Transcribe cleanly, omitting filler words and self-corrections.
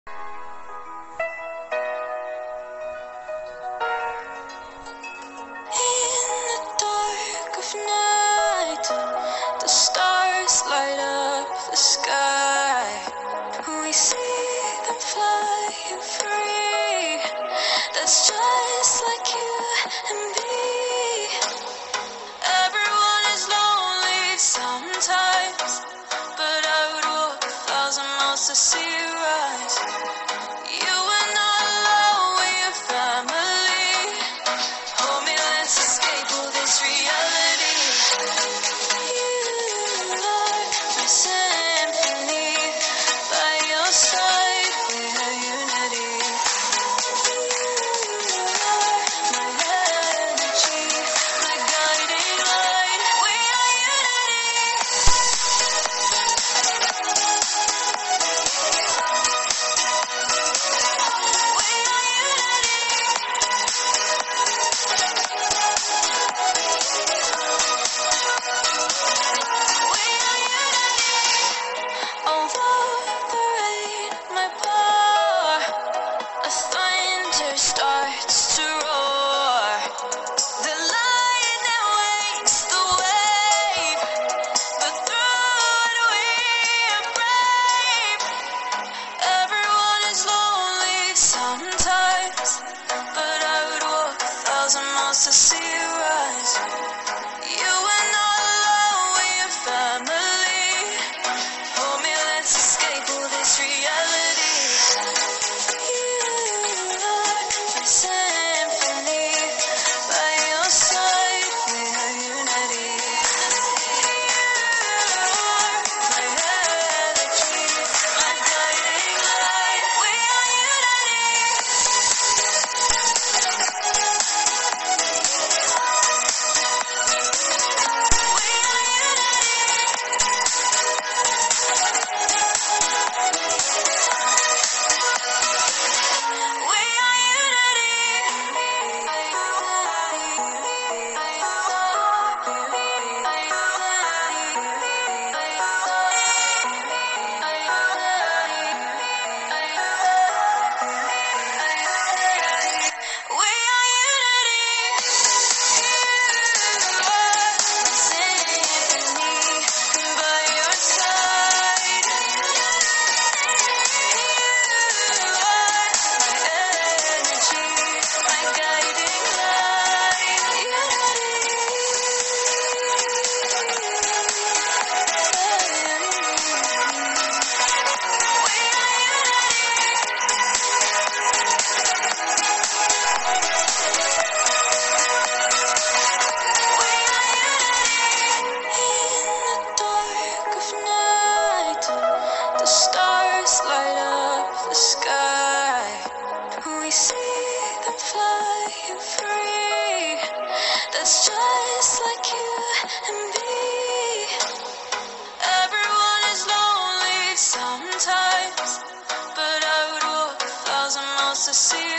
In the dark of night, the stars light up the sky. We see them flying free. That's just like you and me. Everyone is lonely sometimes, but I would walk 1,000 miles to see you rise. You are not alone, we're family. Hold me, let's escape all this reality. You are my symphony. By your side, we are unity. You are my energy, my guiding light. We are unity. We are over the rain, my power. A thunder starts to roar. The lightning wakes the wave, but through it we are brave. Everyone is lonely sometimes, but I would walk 1,000 miles to see you rise. You are not alone, we are family. Hold me, let's escape all this reality. You are my symphony. By your side, we are unity. You are my energy, my guiding light. We are unity. We are just like you and me. Everyone is lonely sometimes, but I would walk 1,000 miles to see you.